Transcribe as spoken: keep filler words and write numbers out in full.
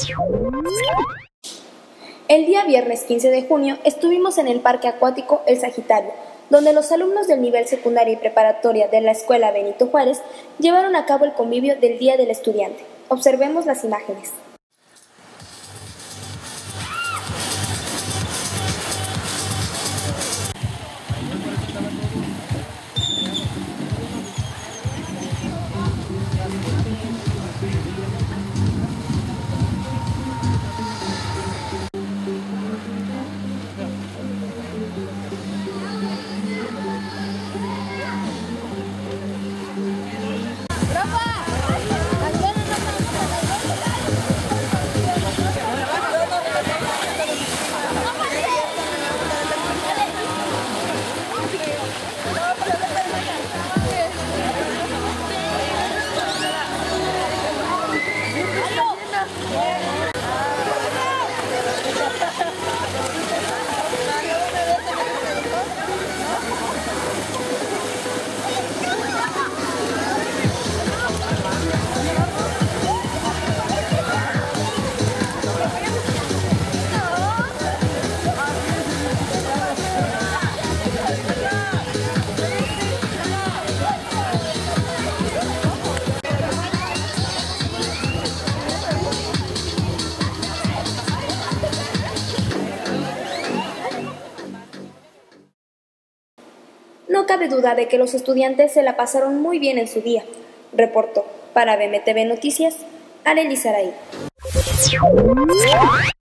El día viernes quince de junio estuvimos en el Parque Acuático El Sagitario, donde los alumnos del nivel secundaria y preparatoria de la Escuela Benito Juárez llevaron a cabo el convivio del Día del Estudiante. Observemos las imágenes. No cabe duda de que los estudiantes se la pasaron muy bien en su día, reportó para B M T V Noticias, Arely Saray.